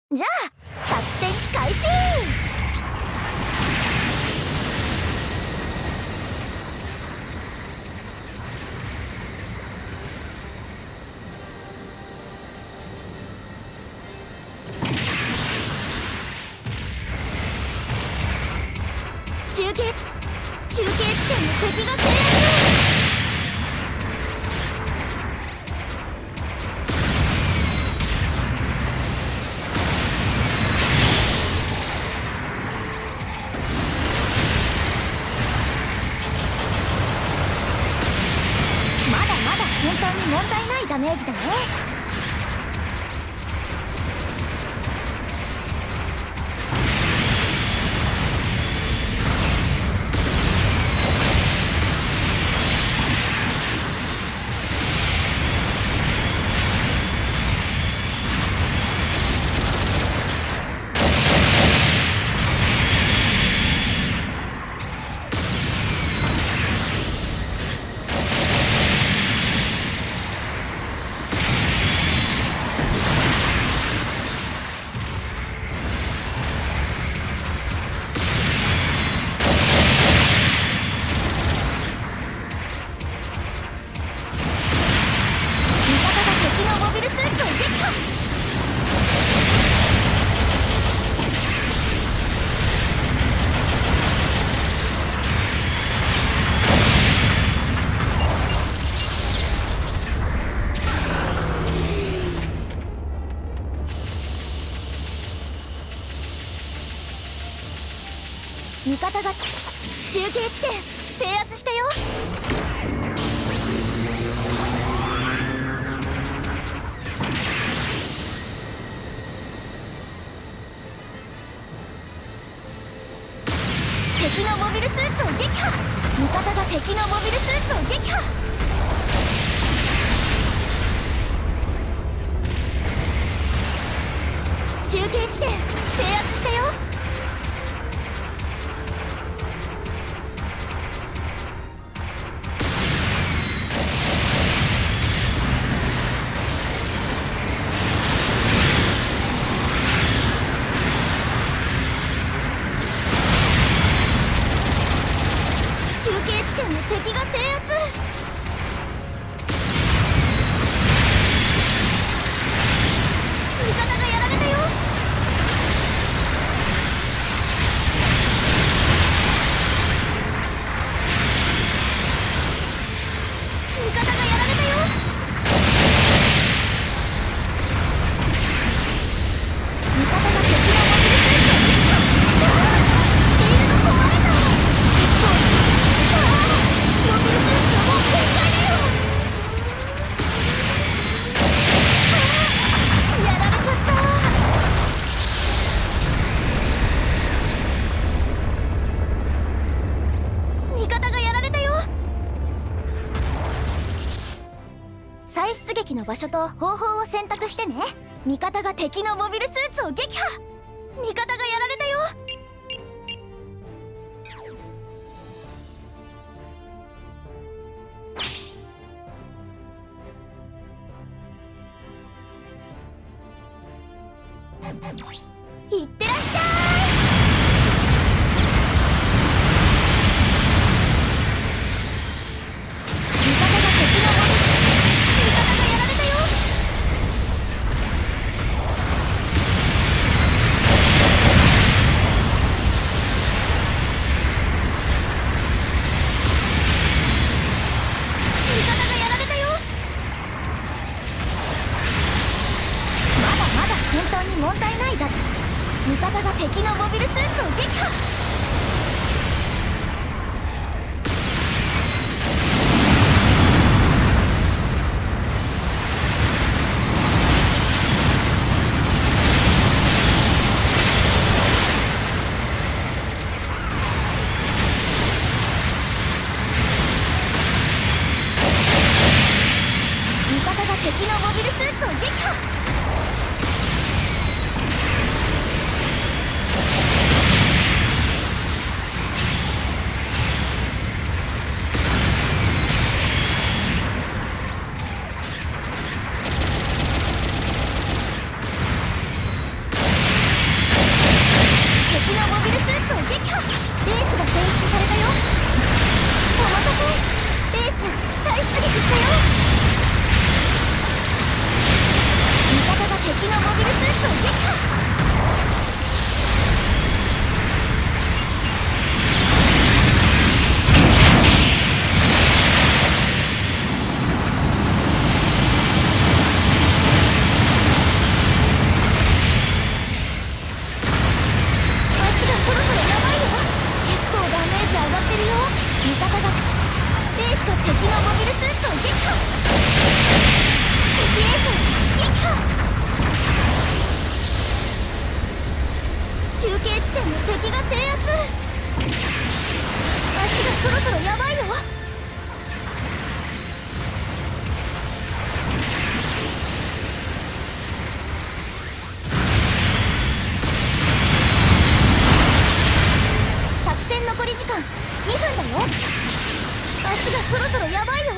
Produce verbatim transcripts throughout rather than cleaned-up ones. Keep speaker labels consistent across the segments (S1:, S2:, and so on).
S1: じゃあ作戦開始。中継中継地点の敵が制圧。先頭に問題ないダメージだね。味方が中継地点制圧したよ。敵のモビルスーツを撃破。味方が敵のモビルスーツを撃破。中継地点制圧したよ。中継地点の敵が制圧。味方がやられたよ。味方がやられたよ。味方が敵のモビルスーツを撃破。シールド壊れた。モビルスーツがもう限界だよ。やられちゃった。味方がやられたよ。再出撃の場所と方法を選択してね。味方が敵のモビルスーツを撃破。味方がやられたよ。いってらっしゃい。味方が敵のモビル味方がやられたよ。味方がやられたよ。まだまだ戦闘に問題ないだって。味方が敵のモビルスーツを撃破。味方が敵のモビルスーツを撃破。味のモビルスーツを撃破。中継地点の敵が制圧。足がそろそろやばいよ。作戦残り時間にふんだよ。足がそろそろやばいよ。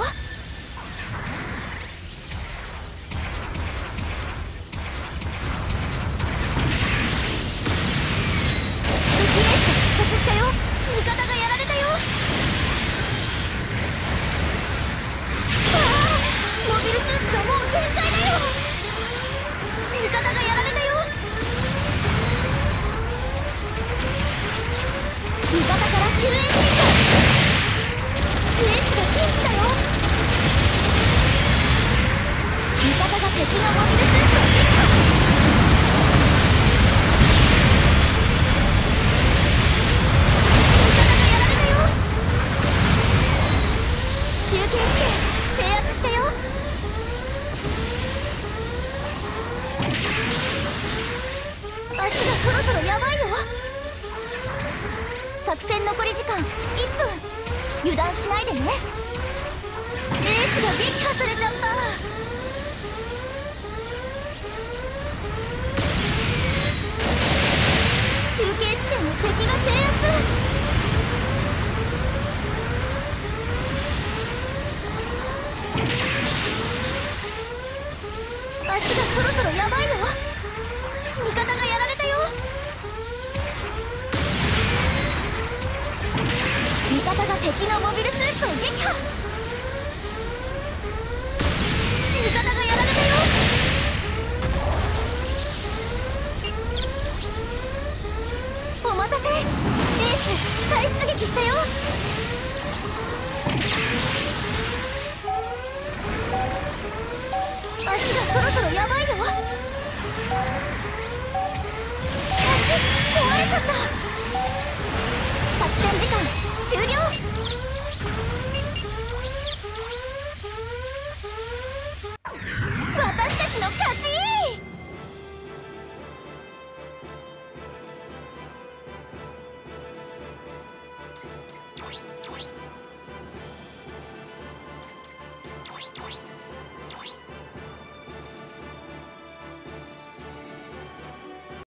S1: したよ。味方がやられたよ。ああ、モビルスーツがもう限界だよ。味方がやられたよ。味方から救援信号。エースがピンチだよ。味方が敵のモビルスーツを撃破。中継地点制圧したよ。足がそろそろやばいよ。作戦残り時間いっぷん。油断しないでね。エースが撃破されちゃった。中継地点の敵が制圧。足がそろそろやばいよ。味方がやられたよ。味方が敵のモビルスーツを撃破。味方がやられたよ。お待たせ。エース再出撃したよ。足がそろそろやばいよ。足壊れちゃった。作戦時間終了。私たちの勝ち。